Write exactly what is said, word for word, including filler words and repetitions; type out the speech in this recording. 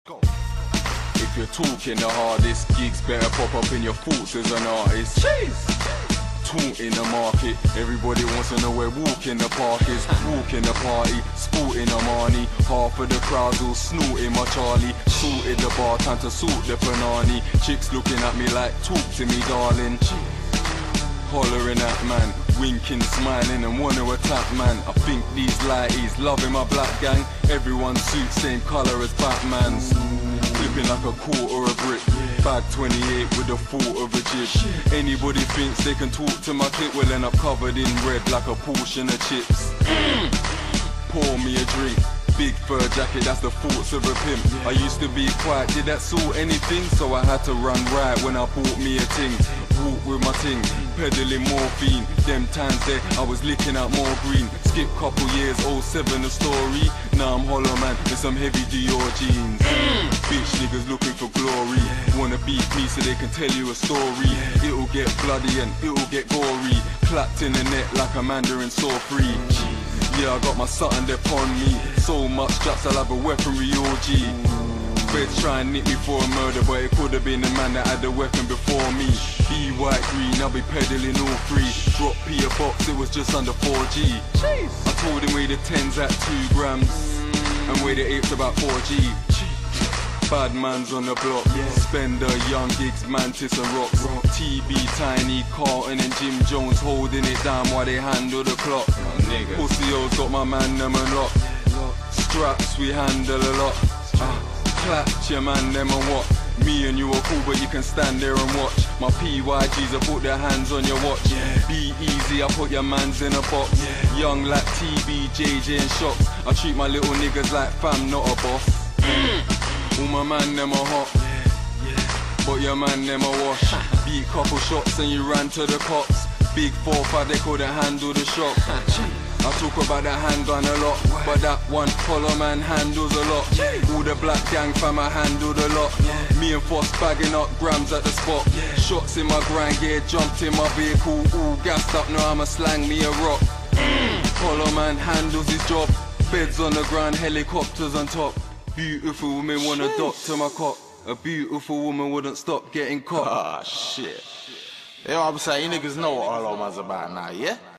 Go. If you're talking the hardest, gigs better pop up in your thoughts as an artist. Jeez. Taunt in the market, everybody wants to know where walk in the park is. Walk in the party, sporting a Marnie. Half of the crowd's all snorting my Charlie. Sorted the bar, time to sort the panani. Chicks looking at me like, talk to me darling. Hollering at man, winking, smiling and wanna attack man. I think these lighties loving my black gang. Everyone suits same colour as Batman's. Flipping like a quarter or a brick. Bag twenty-eight with the thought of a jib. Anybody thinks they can talk to my clip, well end up covered in red like a portion of chips. Pour me a drink. Big fur jacket, that's the thoughts of a pimp. I used to be quiet, did that sort anything? So I had to run right when I bought me a ting. Walk with my ting, peddling morphine. Them times there, I was licking out more green. Skip couple years, oh seven a story. Now I'm hollow man with some heavy Dior jeans. Bitch niggas looking for glory. Wanna beat me so they can tell you a story. It'll get bloody and it'll get gory. Clapped in the neck like a mandarin saw free. Yeah, I got my something upon me. So much straps, I'll have a weaponry orgy. Feds try and nick me for a murder, but it could have been the man that had the weapon before me. Be white green, I'll be peddling all three. Drop P a box, it was just under four G. I told him weigh the tens at two grams and weigh the eights about four G. Bad man's on the block, Spender, Young Gigs, Mantis and Rocks. T B, Tiny, Carlton and Jim Jones holding it down while they handle the clock. Pussy O's got my man them unlocked. Straps we handle a lot. uh, Clap your man them and what? Me and you are cool but you can stand there and watch. My P Y Gs I put their hands on your watch. Be easy, I put your mans in a box. Young like T B, J J and Shots. I treat my little niggas like fam, not a boss. All my man them are hot, but your man them are wash. Beat couple shots and you ran to the cops. Big four five, they couldn't handle the shock. I talk about that handgun a lot, but that one collar man handles a lot. All the black gang fam I handled a lot. Me and Foss bagging up grams at the spot. Shots in my grind gear, jumped in my vehicle, all gassed up, now I'ma slang me a rock. Collar man handles his job. Beds on the ground, helicopters on top. Beautiful women wanna dock to my cock. A beautiful woman wouldn't stop getting caught. Ah, shit. You know what I'm saying? You niggas know what all of us about now, yeah?